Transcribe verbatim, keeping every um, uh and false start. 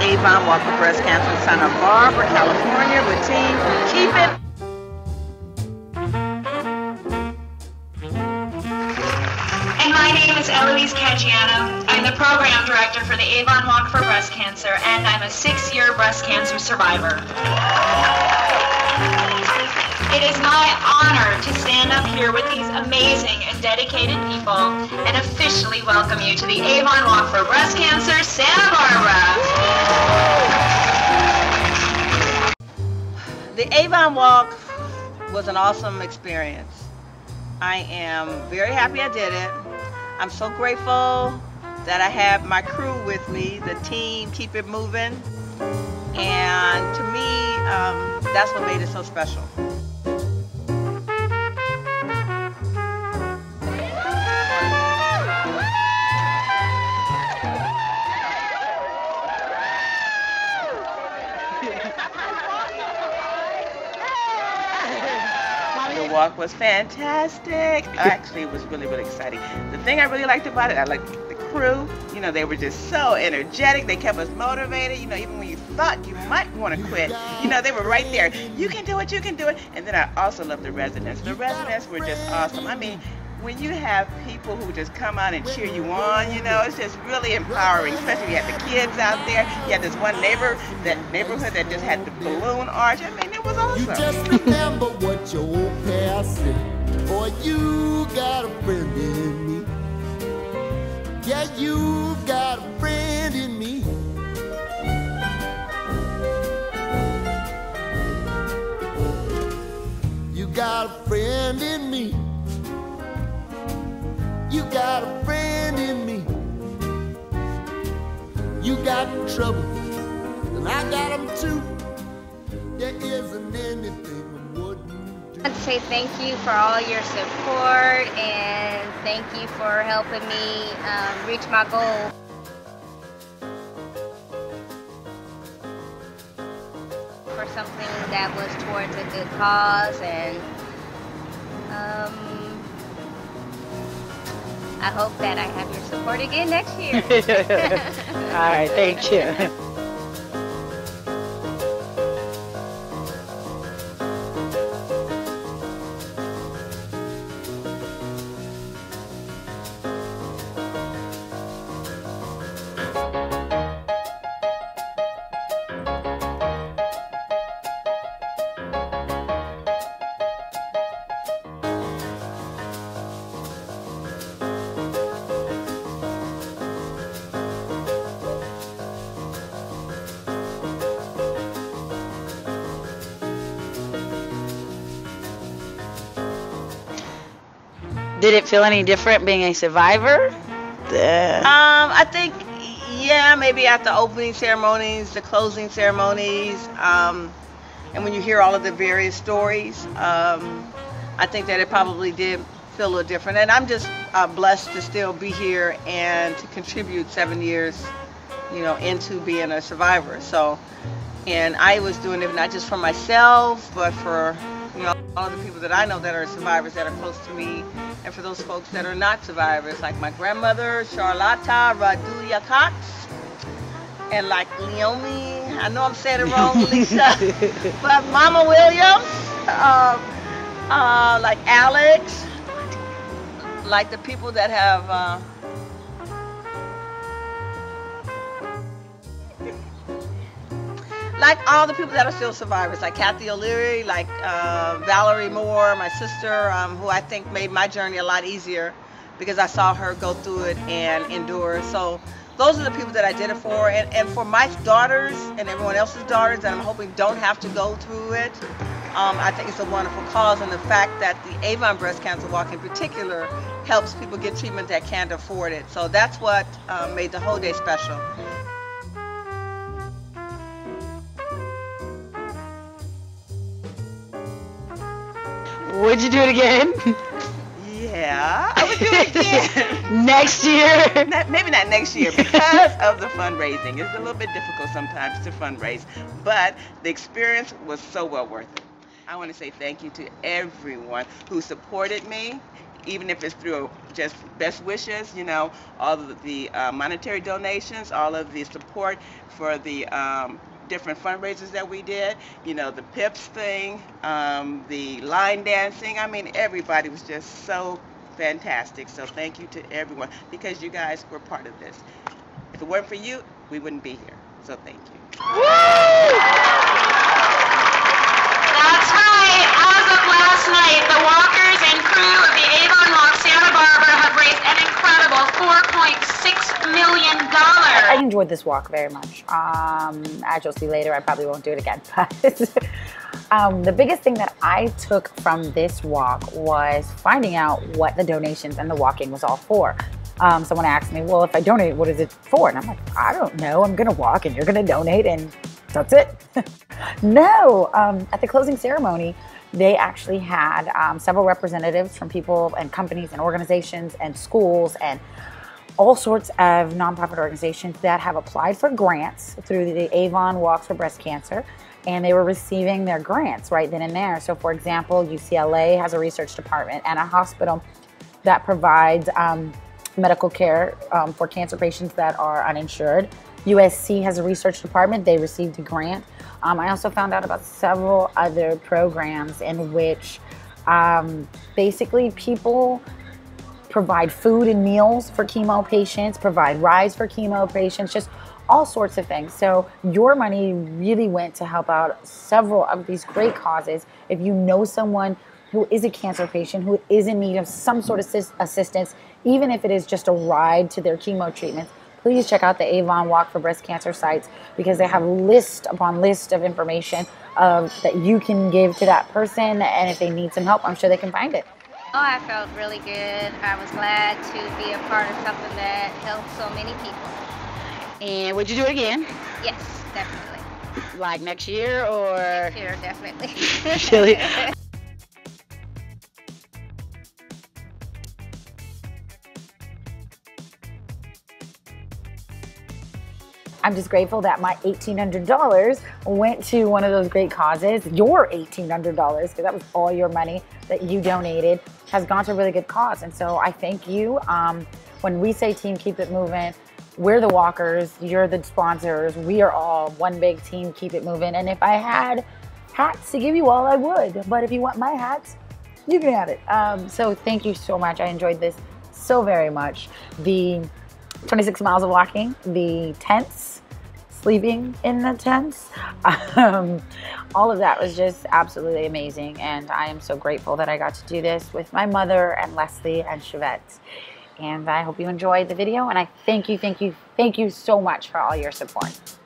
Avon Walk for Breast Cancer in Santa Barbara, California with Team Keep It. And my name is Eloise Caggiano. I'm the program director for the Avon Walk for Breast Cancer, and I'm a six-year breast cancer survivor. It is my honor to stand up here with these amazing and dedicated people and officially welcome you to the Avon Walk for Breast Cancer, Santa Barbara. The Avon Walk was an awesome experience. I am very happy I did it. I'm so grateful that I have my crew with me, the team Keep It Moving, and to me, um, that's what made it so special. The walk was fantastic. Actually, it was really, really exciting. The thing I really liked about it, I liked the crew. You know, they were just so energetic. They kept us motivated. You know, even when you thought you might want to quit, you know, they were right there. You can do it, you can do it. And then I also loved the residents. The residents were just awesome. I mean, when you have people who just come out and cheer you on, you know, it's just really empowering, especially you had the kids out there. You had this one neighbor, that neighborhood that just had the balloon arch. I mean, it was awesome. You just remember what your old past said. Boy, you got a friend in me. Yeah, you got a friend in me. You got a friend in me. You got a friend in me. You got trouble, and I got them too. There isn't anything I wouldn't do. I want to say thank you for all your support, and thank you for helping me um, reach my goal. For something that was towards a good cause, and um, I hope that I have your support again next year. All right, thank you. Did it feel any different being a survivor? The... Um, I think, yeah, maybe at the opening ceremonies, the closing ceremonies, um, and when you hear all of the various stories, um, I think that it probably did feel a little different. And I'm just uh, blessed to still be here and to contribute seven years, you know, into being a survivor. So, and I was doing it not just for myself, but for, you know, all of the people that I know that are survivors that are close to me, and for those folks that are not survivors, like my grandmother, Charlotta Radulia Cox, and like Leomi, I know I'm saying it wrong, Lisa, but Mama Williams, uh, uh, like Alex, like the people that have, uh, like all the people that are still survivors, like Kathy O'Leary, like uh, Valerie Moore, my sister, um, who I think made my journey a lot easier because I saw her go through it and endure. So those are the people that I did it for. And, and for my daughters and everyone else's daughters that I'm hoping don't have to go through it, um, I think it's a wonderful cause. And the fact that the Avon Breast Cancer Walk in particular helps people get treatment that can't afford it. So that's what uh, made the whole day special. Would you do it again? Yeah, I would do it again. Next year? Not, maybe not next year because of the fundraising. It's a little bit difficult sometimes to fundraise, but the experience was so well worth it. I want to say thank you to everyone who supported me, even if it's through just best wishes, you know, all of the uh, monetary donations, all of the support for the um, different fundraisers that we did, you know, the Pips thing, um, the line dancing. I mean, everybody was just so fantastic. So thank you to everyone, because you guys were part of this. If it weren't for you, we wouldn't be here. So thank you. That's right. As of last night, the walkers and crew of the Avon Walk Santa Barbara have raised an incredible four point six million dollars. I enjoyed this walk very much. Um, as you'll see later, I probably won't do it again. But um, the biggest thing that I took from this walk was finding out what the donations and the walking was all for. Um, someone asked me, well, if I donate, what is it for? And I'm like, I don't know. I'm going to walk and you're going to donate and that's it. No, um, at the closing ceremony, they actually had um, several representatives from people and companies and organizations and schools and all sorts of nonprofit organizations that have applied for grants through the Avon Walks for Breast Cancer, and they were receiving their grants right then and there. So for example, U C L A has a research department and a hospital that provides um, medical care um, for cancer patients that are uninsured. U S C has a research department, they received a grant. Um, I also found out about several other programs in which um, basically people provide food and meals for chemo patients, provide rides for chemo patients, just all sorts of things. So your money really went to help out several of these great causes. If you know someone who is a cancer patient, who is in need of some sort of assistance, even if it is just a ride to their chemo treatments, please check out the Avon Walk for Breast Cancer sites, because they have list upon list of information of, that you can give to that person, and if they need some help, I'm sure they can find it. Oh, I felt really good. I was glad to be a part of something that helped so many people. And would you do it again? Yes, definitely. Like next year or? Next year, definitely. Chili. I'm just grateful that my eighteen hundred dollars went to one of those great causes. Your eighteen hundred dollars, because that was all your money that you donated, has gone to a really good cause. And so I thank you. Um, when we say Team Keep It Moving, we're the walkers, you're the sponsors. We are all one big team, Keep It Moving. And if I had hats to give you all, I would. But if you want my hats, you can have it. Um, so thank you so much. I enjoyed this so very much. The twenty-six miles of walking, the tents, sleeping in the tents, um, all of that was just absolutely amazing. And I am so grateful that I got to do this with my mother and Leslie and Chevette. And I hope you enjoyed the video. And I thank you, thank you, thank you so much for all your support.